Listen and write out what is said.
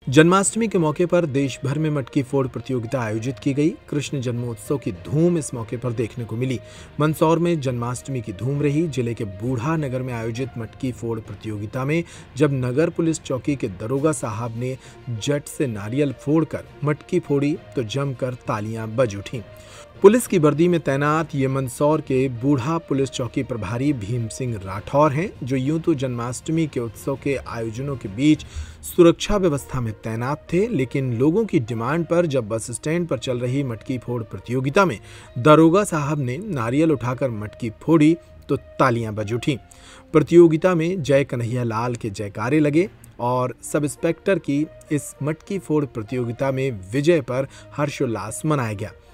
जन्माष्टमी के मौके पर देश भर में मटकी फोड़ प्रतियोगिता आयोजित की गई। कृष्ण जन्मोत्सव की धूम इस मौके पर देखने को मिली। मंदसौर में जन्माष्टमी की धूम रही। जिले के बूढ़ा नगर में आयोजित मटकी फोड़ प्रतियोगिता में जब नगर पुलिस चौकी के दरोगा साहब ने जट से नारियल फोड़कर मटकी फोड़ी तो जमकर तालियां बज उठी। पुलिस की वर्दी में तैनात ये मंदसौर के बूढ़ा पुलिस चौकी प्रभारी भीम सिंह राठौर हैं, जो यूं तो जन्माष्टमी के उत्सव के आयोजनों के बीच सुरक्षा व्यवस्था में तैनात थे, लेकिन लोगों की डिमांड पर जब बस स्टैंड पर चल रही मटकी फोड़ प्रतियोगिता में दरोगा साहब ने नारियल उठाकर मटकी फोड़ी तो तालियां बज उठी। प्रतियोगिता में जय कन्हैया लाल के जयकारे लगे और सब इंस्पेक्टर की इस मटकी फोड़ प्रतियोगिता में विजय पर हर्षोल्लास मनाया गया।